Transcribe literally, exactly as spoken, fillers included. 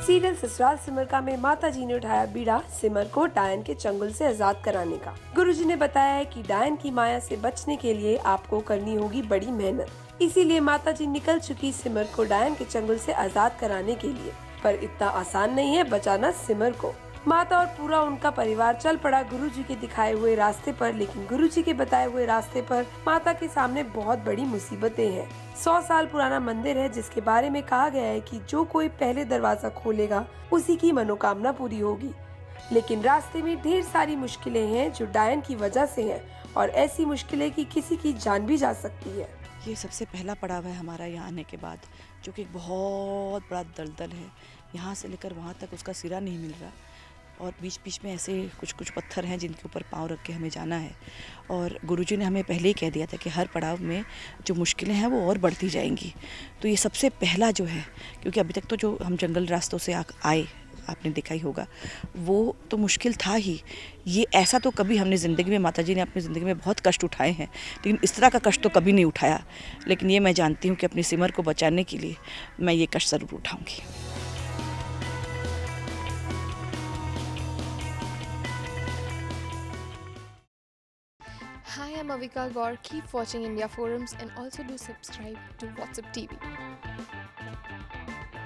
Serial Sasural Simar का में माता जी ने उठाया बीड़ा सिमर को डायन के चंगुल से आजाद कराने का। गुरुजी ने बताया है कि डायन की माया से बचने के लिए आपको करनी होगी बड़ी मेहनत। इसीलिए माता जी निकल चुकी सिमर को डायन के चंगुल से आजाद कराने के लिए। पर इतना आसान नहीं है बचाना सिमर को। माता और पूरा उनका परिवार चल पड़ा गुरुजी के दिखाए हुए रास्ते पर, लेकिन गुरुजी के बताए हुए रास्ते पर माता के सामने बहुत बड़ी मुसीबतें हैं। सौ साल पुराना मंदिर है जिसके बारे में कहा गया है कि जो कोई पहले दरवाजा खोलेगा उसी की मनोकामना पूरी होगी। लेकिन रास्ते में ढेर सारी मुश्किलें हैं जो डायन की वजह से हैं, और ऐसी मुश्किलें कि किसी की जान भी जा सकती है। ये सबसे पहला पड़ाव है हमारा यहाँ आने के बाद, जो कि एक बहुत बड़ा दलदल है। यहाँ से लेकर वहाँ तक उसका सिरा नहीं मिल रहा, और बीच बीच में ऐसे कुछ कुछ पत्थर हैं जिनके ऊपर पाँव रख के हमें जाना है। और गुरुजी ने हमें पहले ही कह दिया था कि हर पड़ाव में जो मुश्किलें हैं वो और बढ़ती जाएंगी। तो ये सबसे पहला जो है, क्योंकि अभी तक तो जो हम जंगल रास्तों से आए आपने देखा ही होगा, वो तो मुश्किल था ही। ये ऐसा तो कभी हमने ज़िंदगी में, माता जी ने अपनी ज़िंदगी में बहुत कष्ट उठाए हैं, लेकिन इस तरह का कष्ट तो कभी नहीं उठाया। लेकिन ये मैं जानती हूँ कि अपनी सिमर को बचाने के लिए मैं ये कष्ट ज़रूर उठाऊँगी। Hi, I'm Avika Gaur. Keep watching India Forums and also do subscribe to WhatsApp T V.